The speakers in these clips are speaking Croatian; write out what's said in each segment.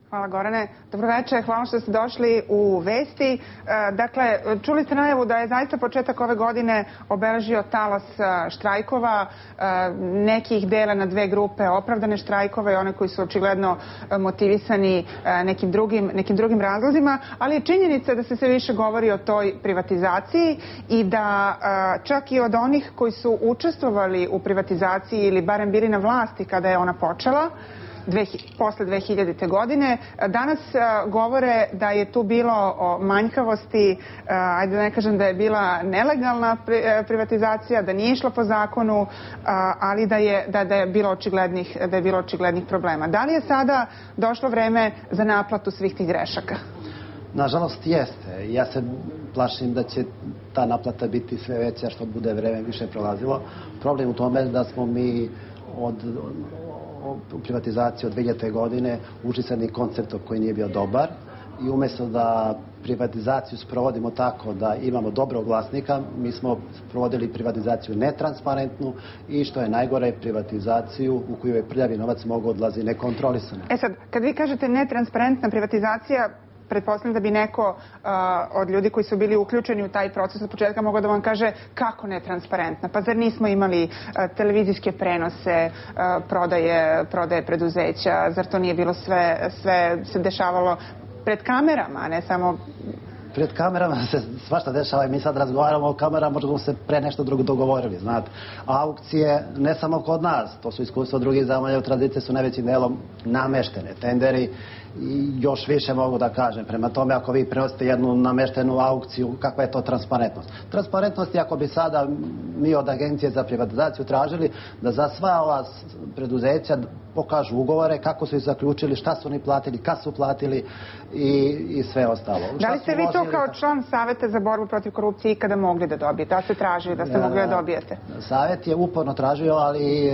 Hvala Gorane. Dobroveče, hvala što ste došli u Vesti. Dakle, čuli ste najavu da je zaista početak ove godine obeležio talas štrajkova. Neki ih dele na dve grupe, opravdane štrajkove i one koji su očigledno motivisani nekim drugim razlozima, ali je činjenica da se sve više govori o toj privatizaciji i da čak i od onih koji su učestvovali u privatizaciji ili barem bili na vlasti kada je ona počela, posle 2000. godine. Danas govore da je tu bilo o manjkavosti, ajde da ne kažem da je bila nelegalna privatizacija, da nije išla po zakonu, ali da je bilo očiglednih problema. Da li je sada došlo vreme za naplatu svih tih grešaka? Nažalost jeste. Ja se plašim da će ta naplata biti sve veća što bude vreme više prolazilo. Problem u tome da smo mi od privatizacije od 2000. godine ušli sa jednim konceptom koji nije bio dobar i umjesto da privatizaciju sprovodimo tako da imamo dobrog vlasnika, mi smo provodili privatizaciju netransparentnu i što je najgore, privatizaciju u koju je prljavi novac mogu odlazi nekontrolisano. Sad, kad vi kažete netransparentna privatizacija, pretpostavljam da bi neko od ljudi koji su bili uključeni u taj proces od početka mogao da vam kaže kako netransparentna. Pa zar nismo imali televizijske prenose, prodaje preduzeća, zar to nije bilo sve se dešavalo pred kamerama, a ne samo... Pred kamerama se svašta dešava i mi sad razgovaramo o kamerama, možda se pre nešto drugo dogovorili, znate. Aukcije, ne samo kod nas, to su iskustva drugih zemalja u tranziciji, su najvećim delom nameštene. Tenderi i još više mogu da kažem. Prema tome, ako vi prenosite jednu nameštenu aukciju, kakva je to transparentnost? Transparentnost je ako bi sada mi od Agencije za privatizaciju tražili da za sva ova preduzeća pokažu ugovore, kako su ih zaključili, šta su oni platili, kad su platili i sve ostalo. Da li ste vi to kao član Saveta za borbu protiv korupcije ikada mogli da dobijete? Da ste tražili da ste mogli da dobijete? Savet je uporno tražio, ali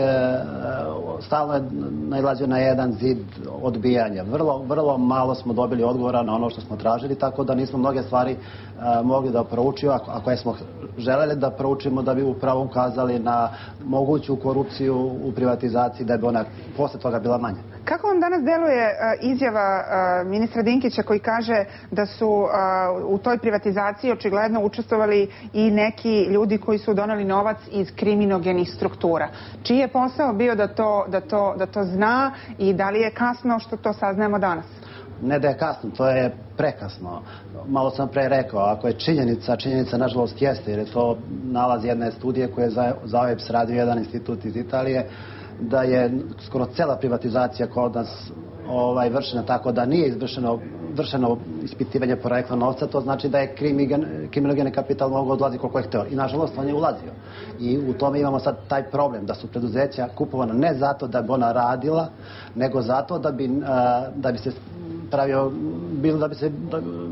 stalno je nailazio na jedan zid odbijanja. Vrlo malo smo dobili odgovora na ono što smo tražili, tako da nismo mnoge stvari mogli da proučimo, ako smo želeli da proučimo da bi upravo ukazali na moguću korupciju u privatizaciji, da bi ona posle toga bila manja. Kako vam danas deluje izjava ministra Dinkića koji kaže da su u toj privatizaciji očigledno učestvovali i neki ljudi koji su doneli novac iz kriminogenih struktura? Čiji je posao bio da to zna i da li je kasno što to saznajemo danas? Ne da je kasno, to je prekasno. Malo sam pre rekao, ako je činjenica nažalost jeste, jer je to nalaz jedne studije koje je za OEBS radio jedan institut iz Italije, da je skoro cela privatizacija kod nas vršena tako da nije vršeno ispitivanje porekla novca, to znači da je kriminogeni kapital mogao odlazi koliko je hteo. I nažalost on je ulazio. I u tome imamo sad taj problem da su preduzeća kupovana ne zato da bi ona radila, nego zato da bi se pravio, da bi se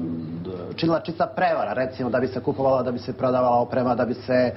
činila čista prevara, recimo da bi se kupovala, da bi se prodavala oprema, da bi se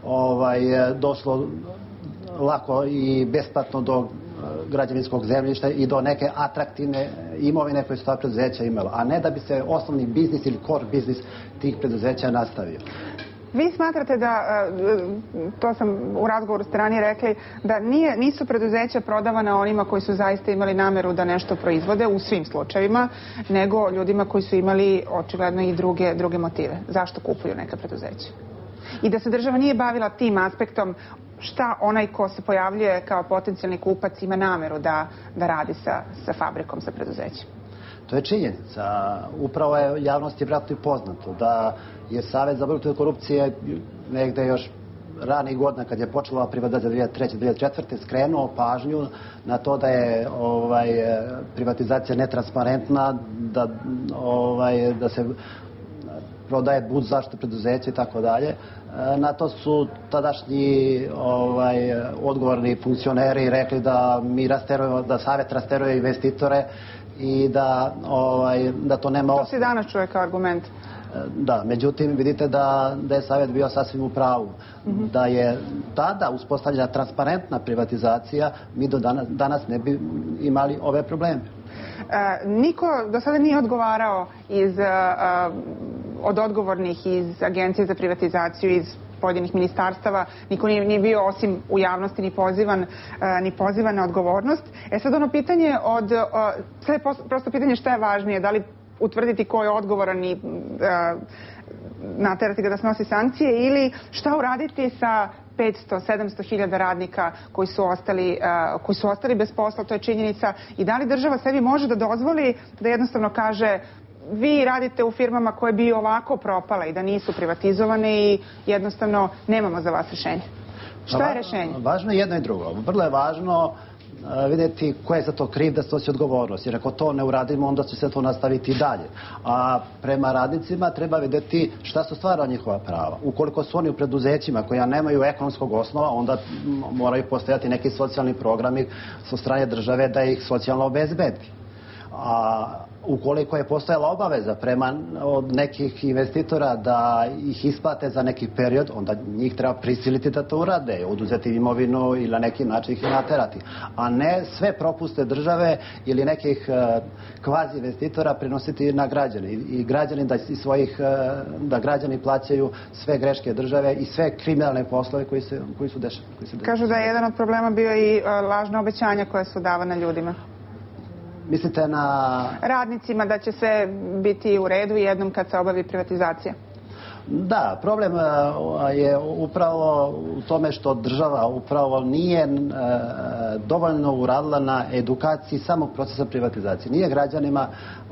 došlo lako i besplatno do građevinskog zemljišta i do neke atraktivne imovine koje su ta preduzeća imala, a ne da bi se osnovni biznis ili core biznis tih preduzeća nastavio. Vi smatrate da, to sam u razgovoru s ranije rekli, da nisu preduzeća prodavana onima koji su zaista imali nameru da nešto proizvode u svim slučajevima, nego ljudima koji su imali očigledno i druge motive. Zašto kupuju neka preduzeća? I da se država nije bavila tim aspektom šta onaj ko se pojavljuje kao potencijalni kupac ima nameru da radi sa fabrikom, sa preduzećem. To je činjenica. Upravo je javnosti vratno i poznato da je Savet za borbu protiv korupcije negde još ranih godina kad je počela privatizacija 2003-2004. skrenuo pažnju na to da je privatizacija netransparentna, da se prodaje bud zaštitu preduzeća i tako dalje. Na to su tadašnji odgovorni funkcioneri rekli da mi rasterujemo, da Savet rasteruje investitore i da to nema... To se danas čuje kao argument. Da, međutim vidite da je Savet bio sasvim u pravu. Da je tada uspostavljena transparentna privatizacija, mi do danas ne bi imali ove probleme. Niko do sada nije odgovarao od odgovornih iz Agencije za privatizaciju, iz pojedinih ministarstava, niko nije bio osim u javnosti ni pozivan na odgovornost. Sad ono pitanje sad je prosto pitanje šta je važnije, da li utvrditi ko je odgovoran i naterati ga da snosi sankcije ili šta uraditi sa 500-700 hiljada radnika koji su ostali bez posla, to je činjenica, i da li država sebi može da dozvoli da jednostavno kaže vi radite u firmama koje bi ovako propale i da nisu privatizovane i jednostavno nemamo za vas rešenje. Šta je rešenje? Važno je jedno i drugo. Vrlo je važno vidjeti ko je za to kriv da snosi odgovornost. Jer ako to ne uradimo, onda će se to nastaviti i dalje. A prema radnicima treba vidjeti šta su stvarno njihova prava. Ukoliko su oni u preduzećima koja nemaju ekonomskog osnova, onda moraju postojati neki socijalni programi sa strane države da ih socijalno obezbedi. A ukoliko je postojala obaveza prema od nekih investitora da ih isplate za neki period, onda njih treba prisiliti da to urade, oduzeti imovinu ili na neki način ih naterati. A ne sve propuste države ili nekih kvazi investitora prenositi na građane. I građani da građani plaćaju sve greške države i sve kriminalne poslove koji su dešavali. Kažu da je jedan od problema bio i lažna obećanja koja su davana ljudima. Mislite na radnicima da će sve biti u redu jednom kad se obavi privatizacija? Da, problem je upravo u tome što država upravo nije dovoljno uradila na edukaciji samog procesa privatizacije. Nije građanima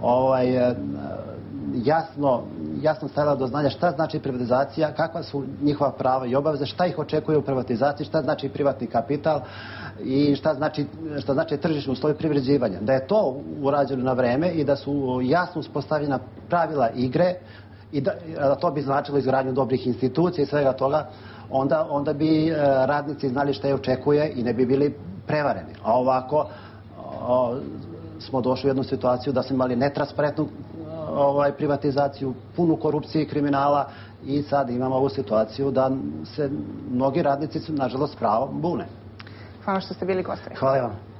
jasno stavila do znanja šta znači privatizacija, kakva su njihova prava i obaveze, šta ih očekuje u privatizaciji, šta znači privatni kapital i šta znači tržišni uslovi privređivanja. Da je to urađeno na vreme i da su jasno uspostavljena pravila igre i da to bi značilo izgradnju dobrih institucija i svega toga, onda bi radnici znali šta je očekuje i ne bi bili prevareni. A ovako smo došli u jednu situaciju da smo imali netransparentnu privatizaciju, punu korupcije i kriminala i sad imamo ovu situaciju da se mnogi radnici su nažalost pravom bune. Hvala što ste bili gosti. Hvala vam.